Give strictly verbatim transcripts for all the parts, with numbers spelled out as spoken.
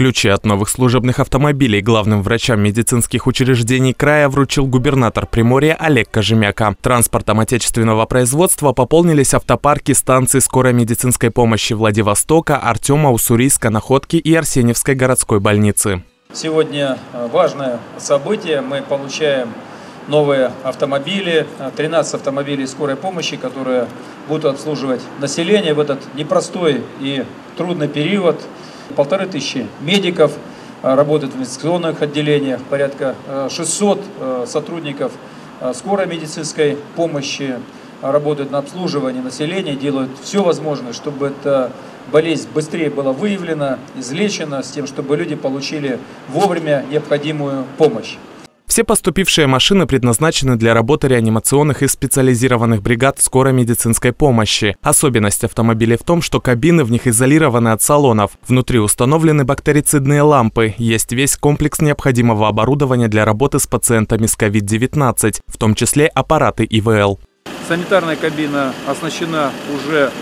Ключи от новых служебных автомобилей главным врачам медицинских учреждений края вручил губернатор Приморья Олег Кожемяка. Транспортом отечественного производства пополнились автопарки станций скорой медицинской помощи Владивостока, Артема, Уссурийска, Находки и Арсеньевской городской больницы. Сегодня важное событие. Мы получаем новые автомобили, тринадцать автомобилей скорой помощи, которые будут обслуживать население в этот непростой и трудный период. Полторы тысячи медиков работают в инфекционных отделениях, порядка шестисот сотрудников скорой медицинской помощи работают на обслуживании населения, делают все возможное, чтобы эта болезнь быстрее была выявлена, излечена, с тем, чтобы люди получили вовремя необходимую помощь. Все поступившие машины предназначены для работы реанимационных и специализированных бригад скорой медицинской помощи. Особенность автомобилей в том, что кабины в них изолированы от салонов. Внутри установлены бактерицидные лампы. Есть весь комплекс необходимого оборудования для работы с пациентами с ковид девятнадцать, в том числе аппараты И В Л. Санитарная кабина оснащена уже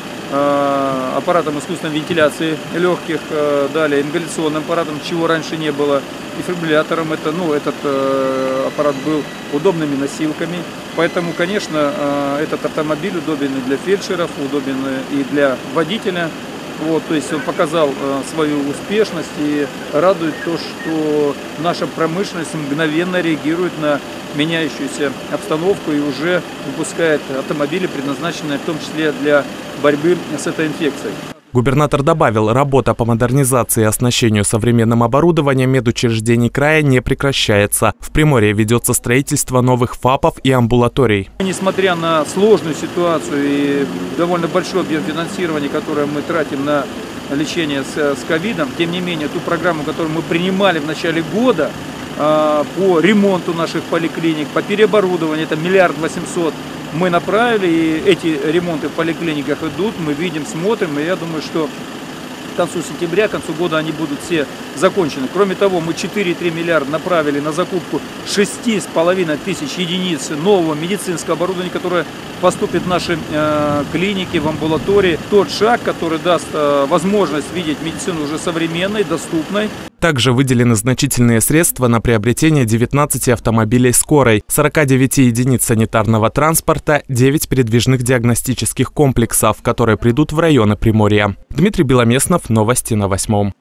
э, аппаратом искусственной вентиляции легких, э, далее ингаляционным аппаратом, чего раньше не было, дефибриллятором. Это, ну, этот э, аппарат был удобными носилками, поэтому, конечно, э, этот автомобиль удобен и для фельдшеров, удобен и для водителя. Вот, то есть он показал э, свою успешность, и радует то, что наша промышленность мгновенно реагирует на меняющуюся обстановку и уже выпускает автомобили, предназначенные в том числе для борьбы с этой инфекцией. Губернатор добавил, работа по модернизации и оснащению современным оборудованием медучреждений края не прекращается. В Приморье ведется строительство новых ФАПов и амбулаторий. Несмотря на сложную ситуацию и довольно большой объем финансирования, которое мы тратим на лечение с ковидом, тем не менее, ту программу, которую мы принимали в начале года по ремонту наших поликлиник, по переоборудованию, это миллиард восемьсот, мы направили, и эти ремонты в поликлиниках идут, мы видим, смотрим, и я думаю, что к концу сентября, к концу года они будут все закончены. Кроме того, мы четыре и три миллиарда направили на закупку шести с половиной тысяч единиц нового медицинского оборудования, которое поступит в наши э, клиники, в амбулатории. Тот шаг, который даст э, возможность видеть медицину уже современной, доступной. Также выделены значительные средства на приобретение девятнадцати автомобилей скорой, сорока девяти единиц санитарного транспорта, девяти передвижных диагностических комплексов, которые придут в районы Приморья. Дмитрий Беломеснов, новости на восьмом.